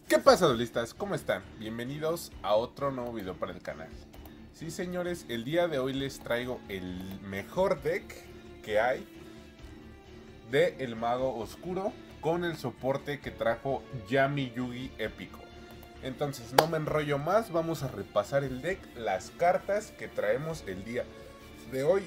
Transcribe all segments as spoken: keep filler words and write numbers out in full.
¿Qué pasa, duelistas? ¿Cómo están? Bienvenidos a otro nuevo video para el canal. Sí, señores, el día de hoy les traigo el mejor deck que hay de el Mago Oscuro con el soporte que trajo Yami Yugi Épico. Entonces, no me enrollo más, vamos a repasar el deck, las cartas que traemos el día de hoy.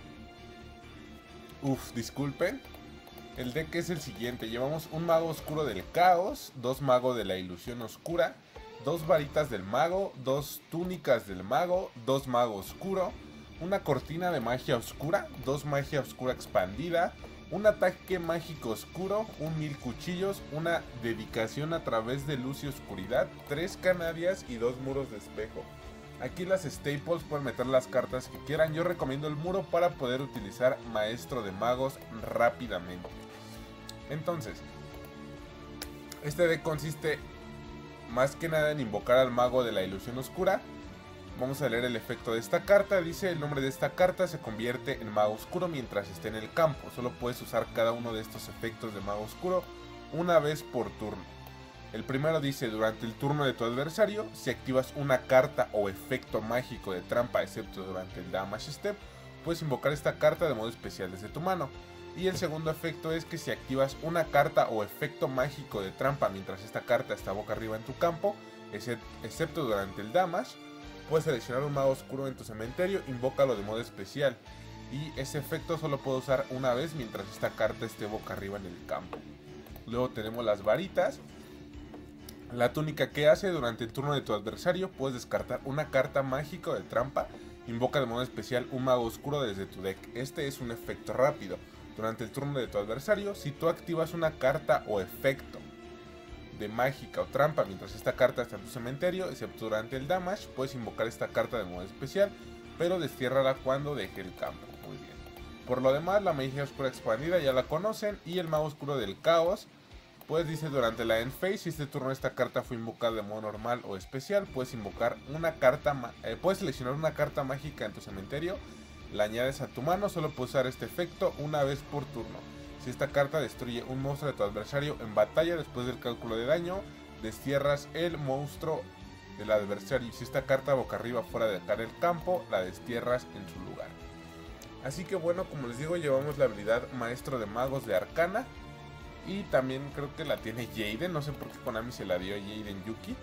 Uf, disculpen. El deck es el siguiente, llevamos un Mago Oscuro del Caos, dos Mago de la Ilusión Oscura, dos Varitas del Mago, dos Túnicas del Mago, dos Mago Oscuro, una Cortina de Magia Oscura, dos Magia Oscura Expandida, un Ataque Mágico Oscuro, un Mil Cuchillos, una Dedicación a través de Luz y Oscuridad, tres Canarias y dos Muros de Espejo. Aquí las staples pueden meter las cartas que quieran, yo recomiendo el muro para poder utilizar Maestro de Magos rápidamente. Entonces, este deck consiste más que nada en invocar al Mago de la Ilusión Oscura. Vamos a leer el efecto de esta carta. Dice: el nombre de esta carta se convierte en Mago Oscuro mientras esté en el campo. Solo puedes usar cada uno de estos efectos de Mago Oscuro una vez por turno. El primero dice: durante el turno de tu adversario, si activas una carta o efecto mágico de trampa excepto durante el damage step, puedes invocar esta carta de modo especial desde tu mano. Y el segundo efecto es que si activas una carta o efecto mágico de trampa mientras esta carta está boca arriba en tu campo, excepto durante el damage, puedes seleccionar un Mago Oscuro en tu cementerio, invócalo de modo especial. Y ese efecto solo puedo usar una vez mientras esta carta esté boca arriba en el campo. Luego tenemos las varitas. La túnica que hace: durante el turno de tu adversario puedes descartar una carta mágica de trampa, invoca de modo especial un Mago Oscuro desde tu deck. Este es un efecto rápido. Durante el turno de tu adversario, si tú activas una carta o efecto de mágica o trampa mientras esta carta está en tu cementerio, excepto durante el damage, puedes invocar esta carta de modo especial, pero destiérrala cuando deje el campo. Muy bien. Por lo demás, la magia oscura expandida ya la conocen, y el Mago Oscuro del Caos, pues dice: durante la end phase, si este turno esta carta fue invocada de modo normal o especial, puedes invocar una carta, eh, puedes seleccionar una carta mágica en tu cementerio, la añades a tu mano, solo puedes usar este efecto una vez por turno. Si esta carta destruye un monstruo de tu adversario en batalla, después del cálculo de daño, destierras el monstruo del adversario. Y si esta carta boca arriba fuera de acá del campo, la destierras en su lugar. Así que bueno, como les digo, llevamos la habilidad Maestro de Magos de Arcana. Y también creo que la tiene Jaden, no sé por qué Konami se la dio a Jaden Yuki.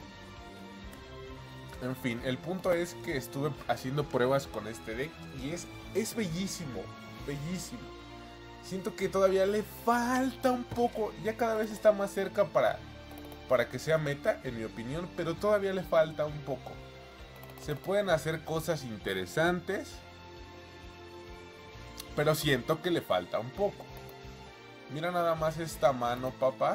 En fin, el punto es que estuve haciendo pruebas con este deck y es, es bellísimo, bellísimo. Siento que todavía le falta un poco, ya cada vez está más cerca para, para que sea meta, en mi opinión, pero todavía le falta un poco. Se pueden hacer cosas interesantes, pero siento que le falta un poco. Mira nada más esta mano, papá.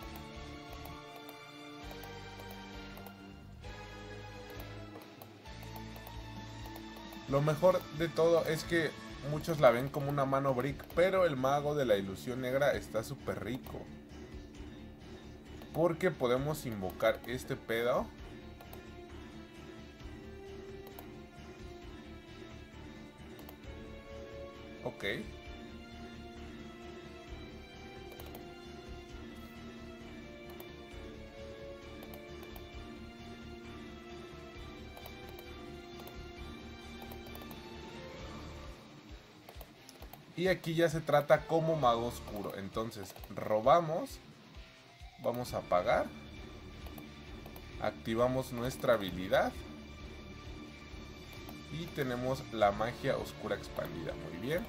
Lo mejor de todo es que muchos la ven como una mano brick, pero el Mago de la Ilusión Negra está súper rico. Porque podemos invocar este pedo. Ok. Y aquí ya se trata como Mago Oscuro. Entonces robamos, vamos a pagar, activamos nuestra habilidad y tenemos la magia oscura expandida. Muy bien.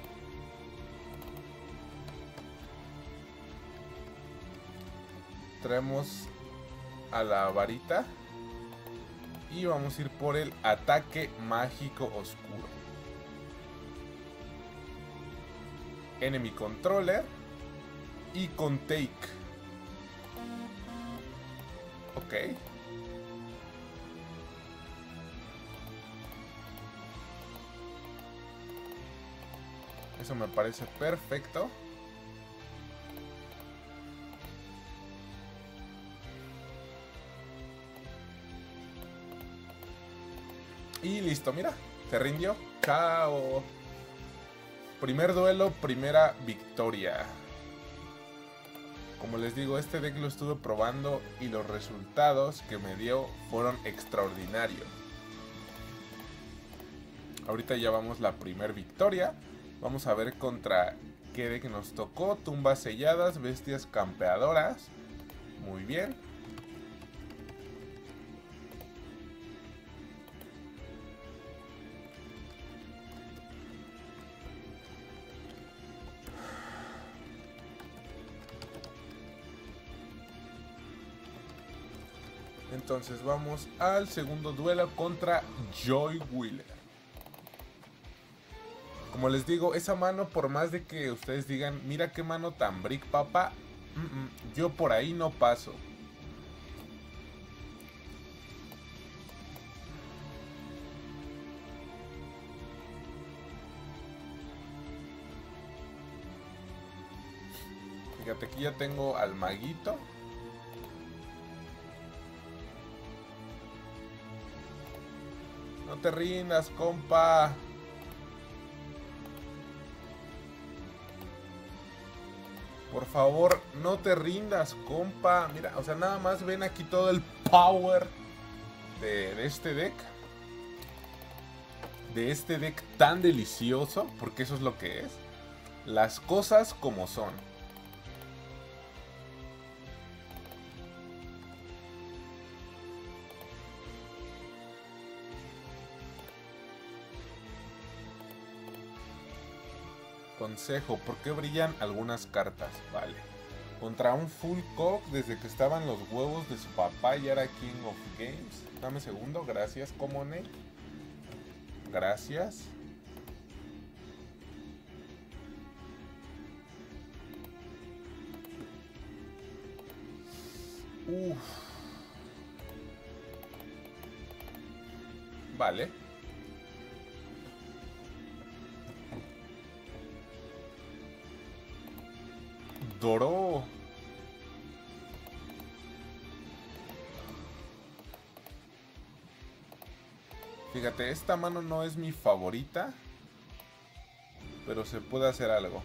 Traemos a la varita y vamos a ir por el ataque mágico oscuro. Enemy Controller y con Take. Ok. Eso me parece perfecto. Y listo, mira, se rindió. Chao. Primer duelo, primera victoria. Como les digo, este deck lo estuve probando y los resultados que me dio fueron extraordinarios. Ahorita ya vamos la primer victoria. Vamos a ver contra qué deck nos tocó. Tumbas selladas, bestias campeadoras. Muy bien. Entonces vamos al segundo duelo contra Joy Wheeler. Como les digo, esa mano, por más de que ustedes digan, mira qué mano tan brick, papá, mm -mm, yo por ahí no paso. Fíjate, aquí ya tengo al maguito. No te rindas, compa. Por favor, no te rindas, compa. Mira, o sea, nada más ven aquí todo el power de, de este deck. De este deck tan delicioso, porque eso es lo que es. Las cosas como son. Consejo, ¿por qué brillan algunas cartas? Vale. Contra un full cock desde que estaban los huevos de su papá y era King of Games. Dame un segundo, gracias, Comone. Gracias. Uff. Vale. Doró. Fíjate, esta mano no es mi favorita, pero se puede hacer algo.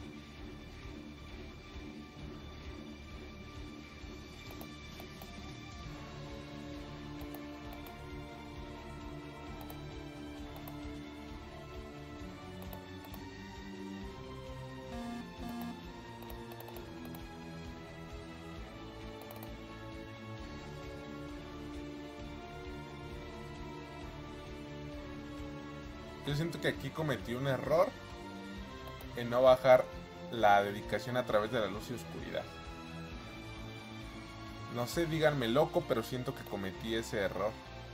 Yo siento que aquí cometí un error en no bajar la dedicación a través de la luz y oscuridad. No sé, díganme loco, pero siento que cometí ese error.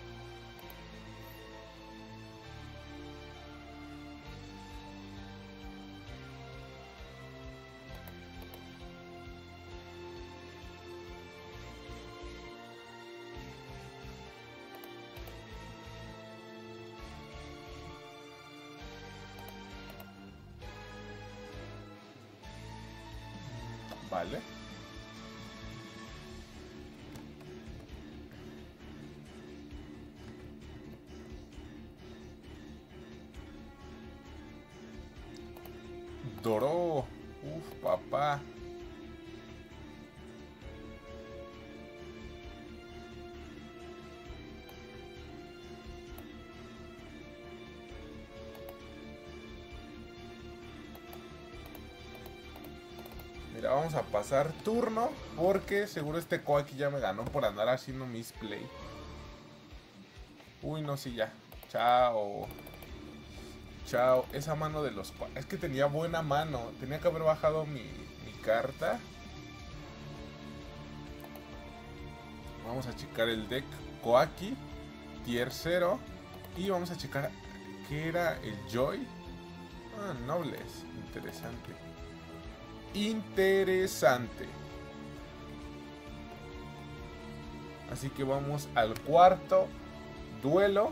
Vale. Doró. Uf, papá. Mira, vamos a pasar turno porque seguro este Koaki ya me ganó por andar haciendo misplay. Uy, no, sí, ya. Chao. Chao. Esa mano de los... Es que tenía buena mano. Tenía que haber bajado mi, mi carta. Vamos a checar el deck Koaki. Tier cero. Y vamos a checar qué era el Joy. Ah, Nobles. Interesante. Interesante. Así que vamos al cuarto duelo.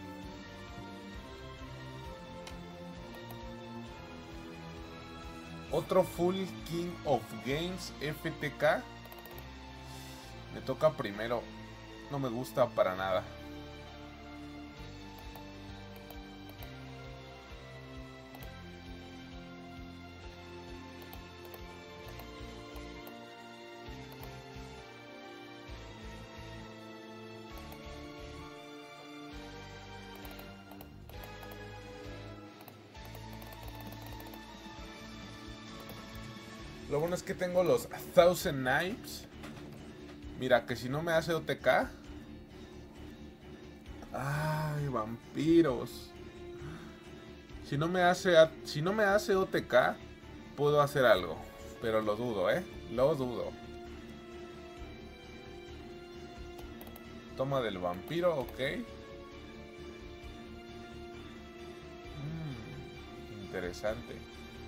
Otro Full King of Games F T K. Me toca primero. No me gusta para nada. Lo bueno es que tengo los Thousand Knives. Mira, que si no me hace O T K. Ay, vampiros. Si no me hace, si no me hace O T K, puedo hacer algo. Pero lo dudo, ¿eh? Lo dudo. Toma del vampiro, ok. Mm, interesante.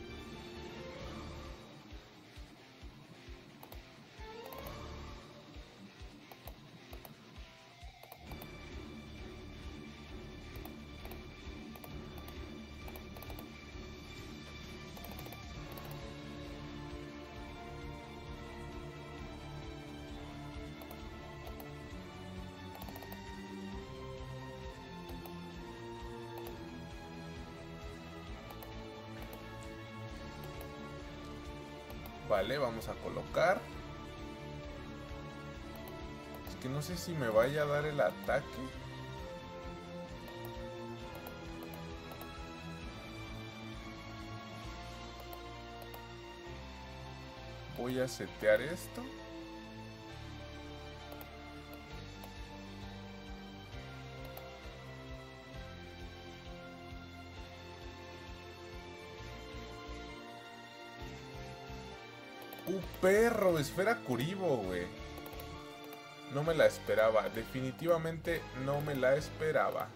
Vale, vamos a colocar. Es que no sé si me vaya a dar el ataque. Voy a setear esto. ¡Uh, perro! Esfera Kuribo, güey. No me la esperaba. Definitivamente no me la esperaba.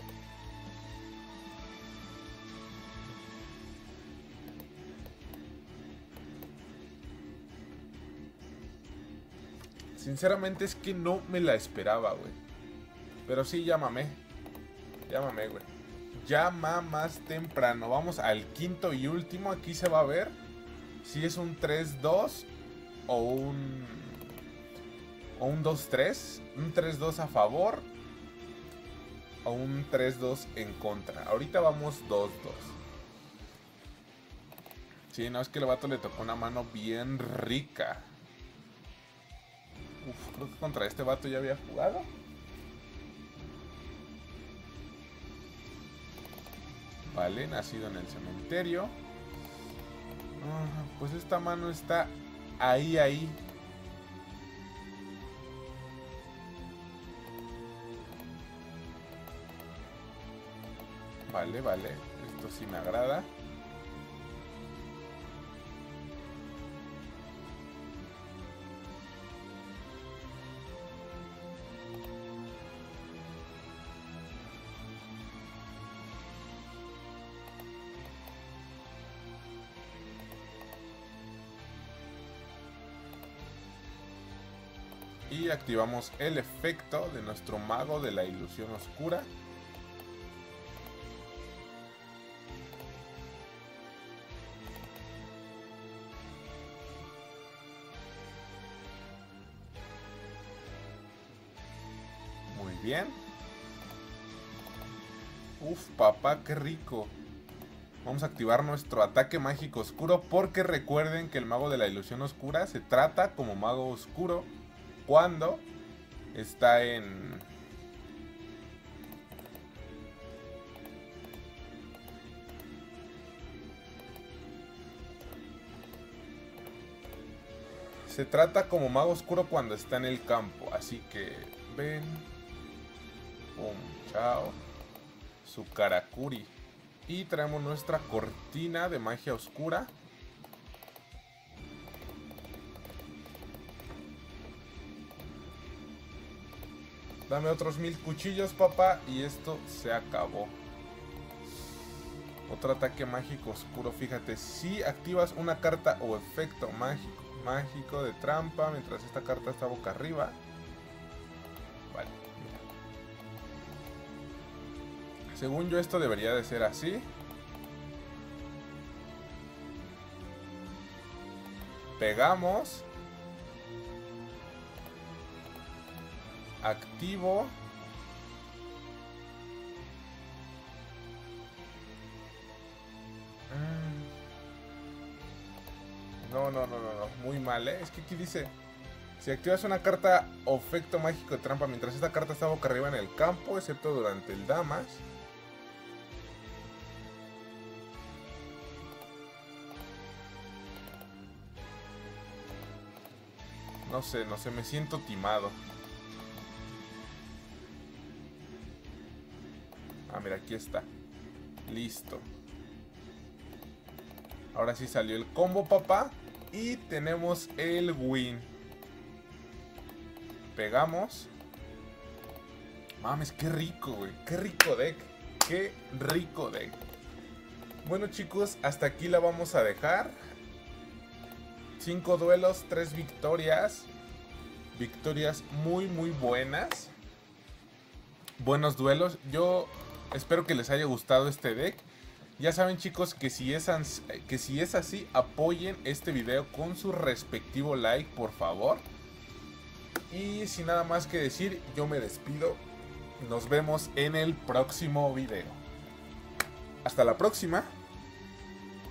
Sinceramente es que no me la esperaba, güey. Pero sí, llámame. Llámame, güey. Llama más temprano. Vamos al quinto y último. Aquí se va a ver si es un tres dos o un o un dos tres, un tres dos a favor o un tres dos en contra. Ahorita vamos dos dos. Sí, no, es que el vato le tocó una mano bien rica. Uf, creo que contra este vato ya había jugado. Vale, nacido en el cementerio. Pues esta mano está ahí, ahí. Vale, vale. Esto sí me agrada. Y activamos el efecto de nuestro mago de la ilusión oscura. Muy bien. Uf, papá, qué rico. Vamos a activar nuestro ataque mágico oscuro porque recuerden que el mago de la ilusión oscura se trata como mago oscuro cuando está en... Se trata como mago oscuro cuando está en el campo. Así que ven. Pum, chao. Su Karakuri. Y traemos nuestra cortina de magia oscura. Dame otros mil cuchillos, papá, y esto se acabó. Otro ataque mágico oscuro, fíjate. Si activas una carta o efecto mágico, mágico de trampa mientras esta carta está boca arriba. Vale. Según yo esto debería de ser así. Pegamos. Activo. No, no, no, no, no. Muy mal, ¿eh? Es que aquí dice: si activas una carta o efecto mágico de trampa mientras esta carta está boca arriba en el campo, excepto durante el damas. no sé, no sé, me siento timado. Ah, mira, aquí está. Listo. Ahora sí salió el combo, papá. Y tenemos el win. Pegamos. Mames, qué rico, güey. Qué rico deck. Qué rico deck. Bueno, chicos, hasta aquí la vamos a dejar. Cinco duelos, tres victorias. Victorias muy, muy buenas. Buenos duelos. Yo espero que les haya gustado este deck. Ya saben, chicos, que si es, que si es así, apoyen este video con su respectivo like, por favor. Y sin nada más que decir, yo me despido. Nos vemos en el próximo video. Hasta la próxima.